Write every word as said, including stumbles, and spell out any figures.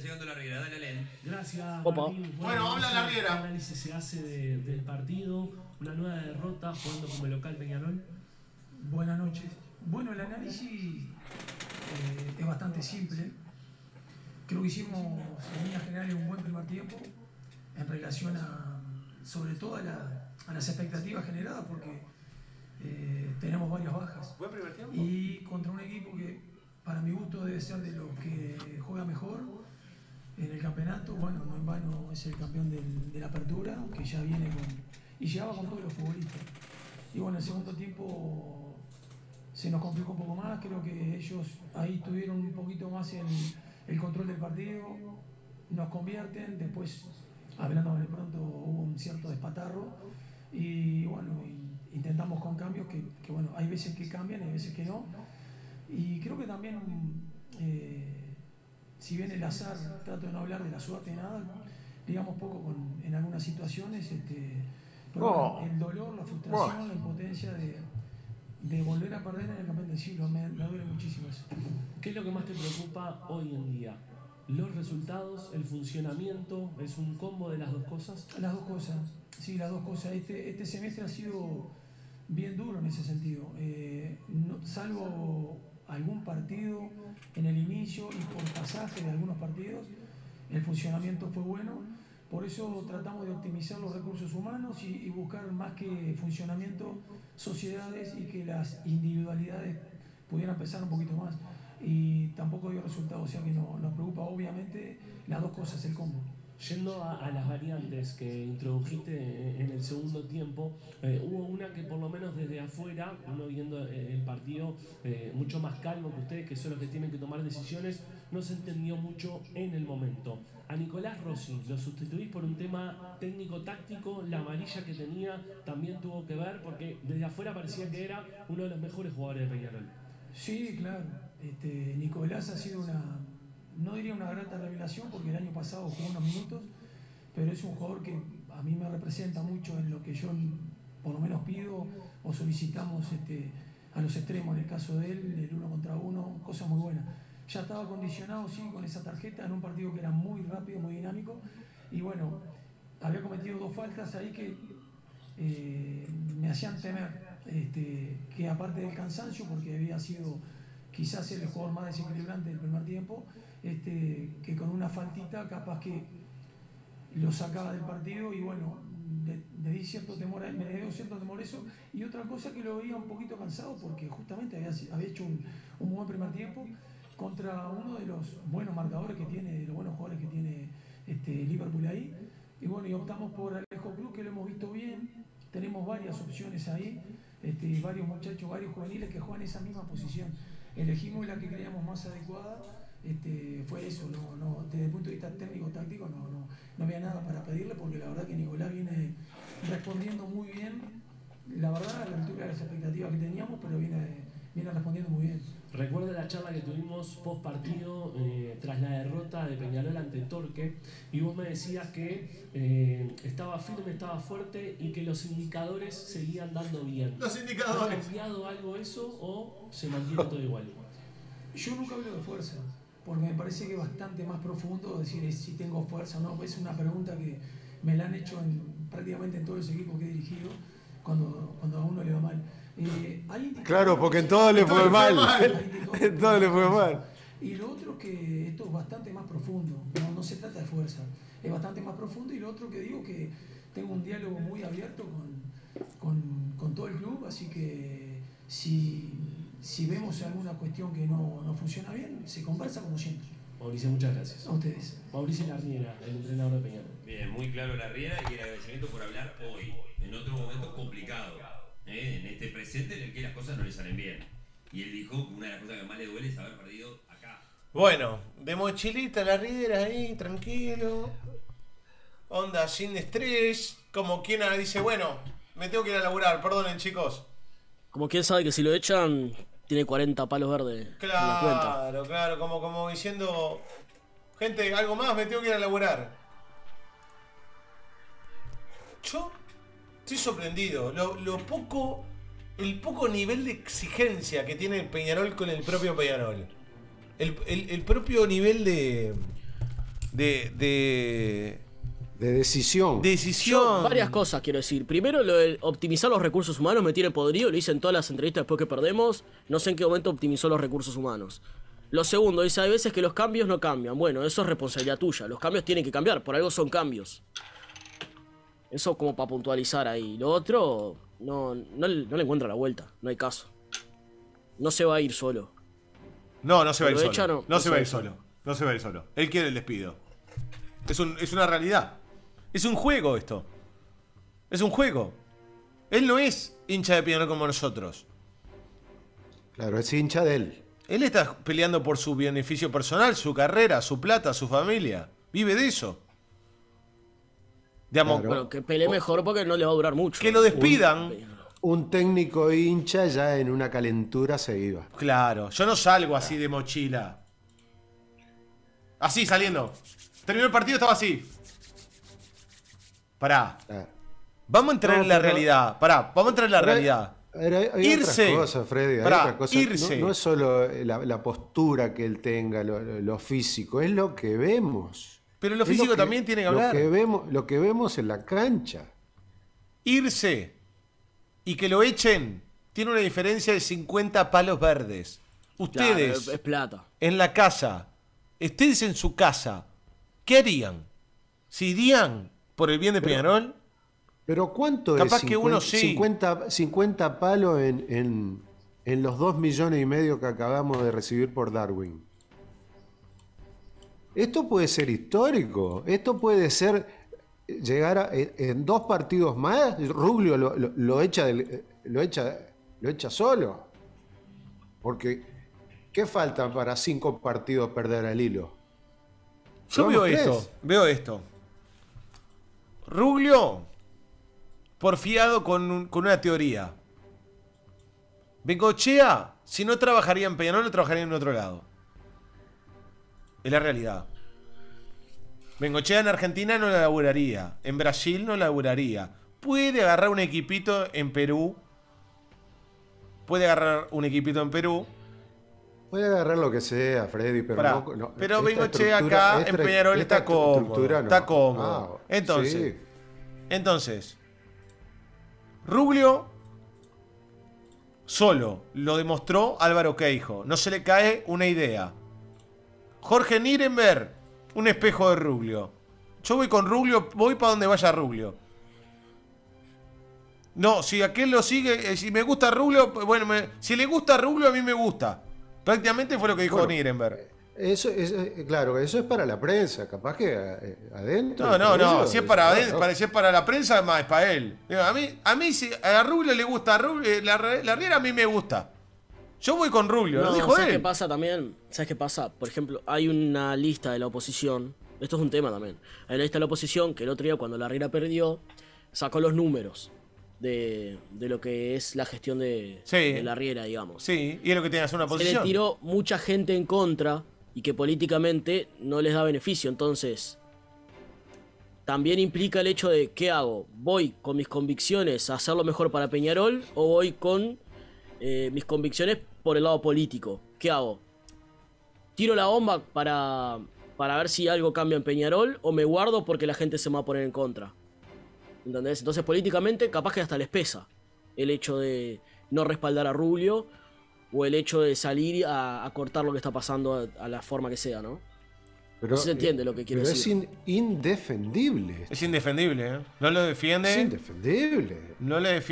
llegando la Riera. Dale, Len. Gracias, Opa. Martín. Bueno, habla la Riera. ¿Qué análisis se hace de, del partido? Una nueva derrota jugando como local Peñarol. Buenas noches. Bueno, el análisis eh, es bastante simple. Creo que hicimos en líneas generales un buen primer tiempo en relación a, sobre todo a, la, a las expectativas generadas, porque eh, tenemos varias bajas. ¿Buen primer tiempo? Y contra un equipo que para mi gusto debe ser de los que juega mejor en el campeonato. Bueno, no en vano es el campeón del, de la apertura, que ya viene con, y llegaba con todos los futbolistas. Y bueno, el segundo tiempo se nos complicó un poco más. Creo que ellos ahí tuvieron un poquito más el, el control del partido, nos convierten, después hablando de pronto hubo un cierto despatarro y bueno, intentamos con cambios que, que bueno, hay veces que cambian y hay veces que no. Y creo que también, eh, si bien el azar, trato de no hablar de la suerte ni nada, digamos poco con, en algunas situaciones, este, pero Oh. bueno, el dolor, la frustración, Oh. la impotencia de, de volver a perder en el campeón del siglo, me, me duele muchísimo eso. ¿Qué es lo que más te preocupa hoy en día? ¿Los resultados, el funcionamiento? ¿Es un combo de las dos cosas? Las dos cosas, sí, las dos cosas. Este, este semestre ha sido bien duro en ese sentido, eh, no, salvo algún partido en el inicio y por pasaje de algunos partidos, el funcionamiento fue bueno. Por eso tratamos de optimizar los recursos humanos y, y buscar más que funcionamiento, sociedades y que las individualidades pudieran pesar un poquito más. Y tampoco dio resultado, o sea que no, nos preocupa obviamente las dos cosas, el combo. Yendo a, a las variantes que introdujiste en el segundo tiempo, eh, hubo una que por lo menos desde afuera, uno viendo el partido eh, mucho más calmo que ustedes, que son los que tienen que tomar decisiones, no se entendió mucho en el momento. A Nicolás Rossi lo sustituís por un tema técnico-táctico, la amarilla que tenía también tuvo que ver, porque desde afuera parecía que era uno de los mejores jugadores de Peñarol. Sí, claro. Este, Nicolás ha sido una, no diría una grata revelación, porque el año pasado jugó unos minutos, pero es un jugador que a mí me representa mucho en lo que yo por lo menos pido o solicitamos este, a los extremos, en el caso de él, el uno contra uno, cosa muy buena. Ya estaba condicionado, sí, con esa tarjeta en un partido que era muy rápido, muy dinámico, y bueno, había cometido dos faltas ahí que eh, me hacían temer, este, que aparte del cansancio, porque había sido quizás el jugador más desequilibrante del primer tiempo, este, que con una faltita capaz que lo sacaba del partido y bueno, le, le di cierto temor, me dio cierto temor eso, y otra cosa que lo veía un poquito cansado porque justamente había, había hecho un, un buen primer tiempo contra uno de los buenos marcadores que tiene, de los buenos jugadores que tiene este, Liverpool ahí, y bueno, y optamos por Alejo Cruz, que lo hemos visto bien, tenemos varias opciones ahí, este, varios muchachos, varios juveniles que juegan esa misma posición. Elegimos la que creíamos más adecuada, este, fue eso, no, no, desde el punto de vista técnico-táctico no, no, no había nada para pedirle, porque la verdad que Nicolás viene respondiendo muy bien, la verdad a la altura de las expectativas que teníamos, pero viene, viene respondiendo muy bien. Recuerdo la charla que tuvimos post partido eh, tras la derrota de Peñarol ante Torque, y vos me decías que eh, estaba firme, estaba fuerte y que los indicadores seguían dando bien. Los ¿Ha indicadores. cambiado algo eso o se mantiene todo igual? Yo nunca hablo de fuerza, porque me parece que es bastante más profundo decir es si tengo fuerza o no. Es una pregunta que me la han hecho en, prácticamente en todos los equipos que he dirigido cuando, cuando a uno le va mal. Eh, hay Claro, porque en todo le fue mal. En todo le fue mal. Y lo otro que esto es bastante más profundo, no, no se trata de fuerza, es bastante más profundo. Y lo otro que digo que tengo un diálogo muy abierto con, con, con todo el club, así que si, si vemos alguna cuestión que no, no funciona bien, se conversa como siempre. Mauricio, muchas gracias. A ustedes. Mauricio Larriera, el entrenador de Peñarol. Bien, muy claro la Riera y el agradecimiento por hablar hoy, en otro momento complicado, ¿eh? En este presente en el que las cosas no le salen bien. Y él dijo que una de las cosas que más le duele es haber perdido acá. Bueno, de mochilita la Riera ahí, tranquilo. Onda, sin estrés. Como quien dice, bueno, me tengo que ir a laburar, perdonen chicos. Como quien sabe que si lo echan, tiene cuarenta palos verdes en la cuenta. Claro, claro, como, como diciendo, gente, algo más, me tengo que ir a laburar. Yo estoy sorprendido. Lo, lo poco, el poco nivel de exigencia que tiene el Peñarol con el propio Peñarol. El, el, el propio nivel de, de, de, de decisión. decisión. Yo, varias cosas quiero decir. Primero, lo de optimizar los recursos humanos me tiene podrido. Lo hice en todas las entrevistas después que perdemos. No sé en qué momento optimizó los recursos humanos. Lo segundo, dice, hay veces que los cambios no cambian. Bueno, eso es responsabilidad tuya. Los cambios tienen que cambiar. Por algo son cambios. Eso como para puntualizar ahí. Lo otro, no, no, no le encuentro la vuelta. No hay caso. No se va a ir solo. No, no se va a ir Pero solo. echa, No, no, no se va a ir solo. No se va a ir solo. Él quiere el despido. Es, un, es una realidad. Es un juego esto. Es un juego. Él no es hincha de Peñarol como nosotros. Claro, es hincha de él. Él está peleando por su beneficio personal, su carrera, su plata, su familia. Vive de eso. Digamos, Claro. Bueno, que pelee mejor porque no le va a durar mucho. que lo despidan. Un técnico hincha ya en una calentura se iba. Claro, yo no salgo así de mochila. Así, saliendo. Terminó el partido, estaba así. Pará. Claro. Vamos a entrar No, en la pero- realidad. Pará, vamos a entrar en la Pero hay- realidad. Hay, hay Irse. otras cosas, Freddy. Hay Pará, otras cosas. irse. No, no es solo la, la postura que él tenga, lo, lo físico, es lo que vemos. Pero lo Es físico también tiene que hablar. Lo que, vemos, lo que vemos en la cancha. Irse y que lo echen tiene una diferencia de cincuenta palos verdes. Claro, Ustedes, es, es plata. en la casa, ustedes en su casa, ¿qué harían? ¿Se irían por el bien de Peñarol? Pero ¿cuánto Capaz es que uno sí. cincuenta, cincuenta palos en, en, en los dos millones y medio que acabamos de recibir por Darwin? Esto puede ser histórico. Esto puede ser llegar a, en, en dos partidos más. Ruglio lo, lo, lo echa del, lo echa lo echa solo. Porque ¿qué falta para cinco partidos perder el hilo? Yo Vamos, veo tres. esto, veo esto. Ruglio, porfiado con, un- con una teoría. Bengochea, si no trabajaría en Peñarol, no trabajaría en otro lado. Es la realidad. Bengochea en Argentina no la laburaría. En Brasil no la laburaría. Puede agarrar un equipito en Perú. Puede agarrar un equipito en Perú. Puede agarrar lo que sea, Freddy, pero Pará, no, no- pero esta Bengochea estructura- acá esta- en Peñarol esta está cómodo. estructura no. Está cómodo. Ah, Entonces, sí. Entonces, Ruglio solo lo demostró Álvaro Queijo. No se le cae una idea. Jorge Nirenberg, un espejo de Ruglio. Yo voy con Ruglio, voy para donde vaya Ruglio. No, si aquel lo sigue, eh, si me gusta Ruglio, bueno, me- si le gusta Ruglio, a mí me gusta. Prácticamente fue lo que dijo Bueno, Nirenberg. Eso es, eh, claro, eso es para la prensa, capaz que eh, adentro. No, no, no. eso, Si es para, no, adentro, no. para, si es para la prensa, más es para él. Digo, a mí, a mí si a Ruglio le gusta Ruglio, eh, la, la Riera a mí me gusta. Yo voy con Ruglio, lo No, dijo ¿sabes qué él. pasa también? ¿Sabes qué pasa? Por ejemplo, hay una lista de la oposición. Esto es un tema también. Hay una lista de la oposición que el otro día, cuando la Riera perdió, sacó los números de, de lo que es la gestión de, Sí. de la Riera, digamos. Sí, y es lo que tiene que hacer una Se le posición. tiró mucha gente en contra y que políticamente no les da beneficio. Entonces, también implica el hecho de ¿qué hago? ¿Voy con mis convicciones a hacer lo mejor para Peñarol o voy con eh, mis convicciones por el lado político? ¿Qué hago? ¿Tiro la bomba para, para ver si algo cambia en Peñarol o me guardo porque la gente se me va a poner en contra? ¿Entendés? Entonces políticamente capaz que hasta les pesa el hecho de no respaldar a Ruglio o el hecho de salir a, a cortar lo que está pasando a, a la forma que sea, ¿no? Pero, No se entiende lo que quiero pero decir. es in- indefendible. Es indefendible, ¿eh? No lo defiende. Es indefendible. No le defiende.